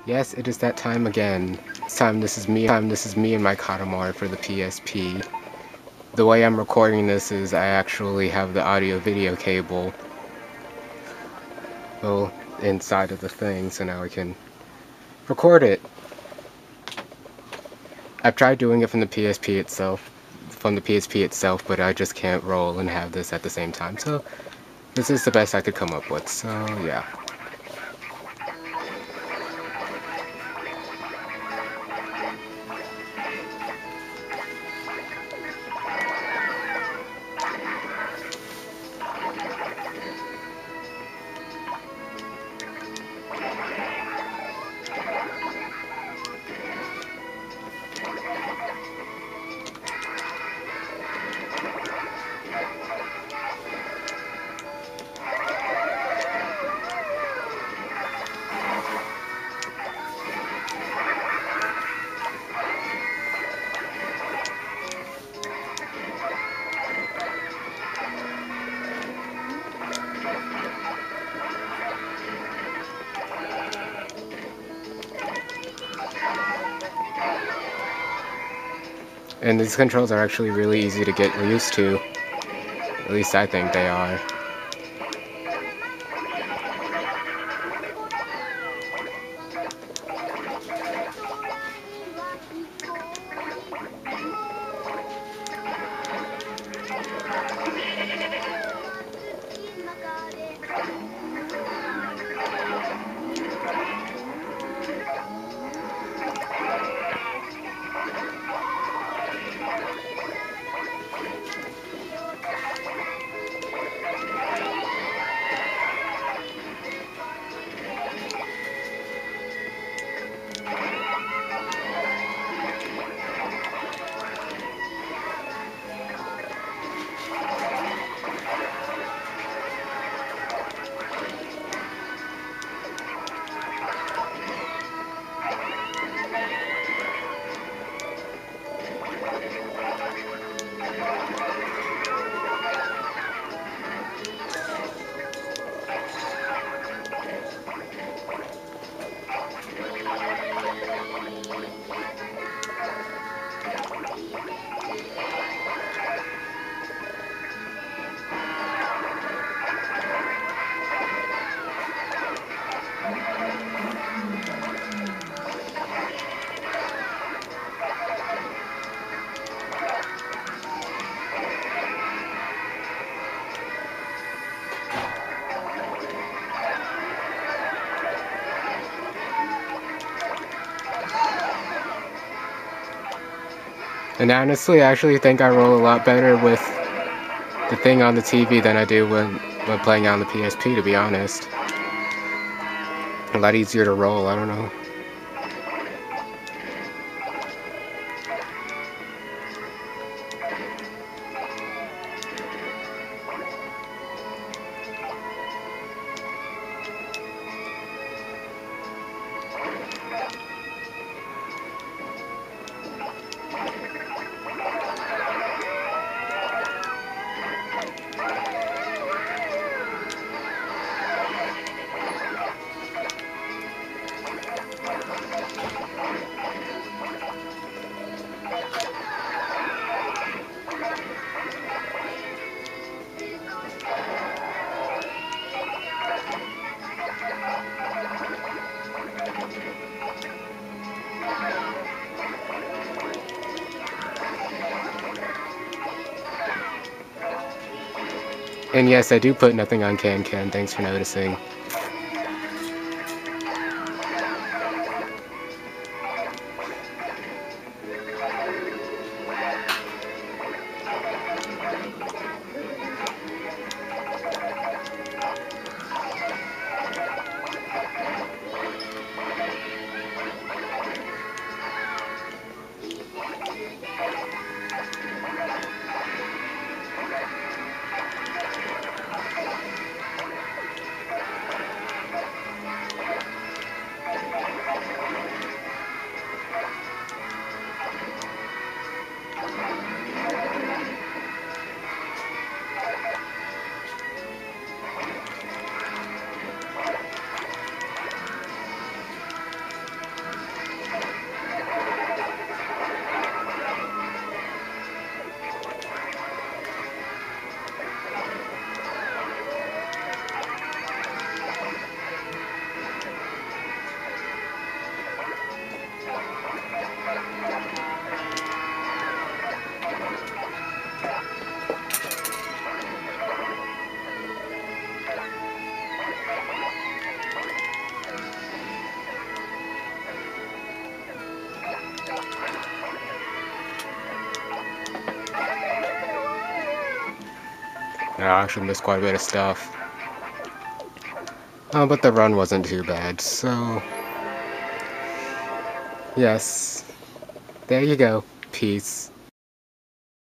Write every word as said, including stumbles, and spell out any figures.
Yes, it is that time again. This time this is me time this is me and my Katamari for the P S P. The way I'm recording this is I actually have the audio video cable well inside of the thing, so now I can record it. I've tried doing it from the P S P itself from the P S P itself, but I just can't roll and have this at the same time. So this is the best I could come up with. So yeah. And these controls are actually really easy to get used to. At least I think they are. And honestly, I actually think I roll a lot better with the thing on the T V than I do when, when playing on the P S P, to be honest. A lot easier to roll, I don't know. And yes, I do put nothing on Can-Can, thanks for noticing. I actually missed quite a bit of stuff. Oh, but the run wasn't too bad, so... Yes. There you go. Peace.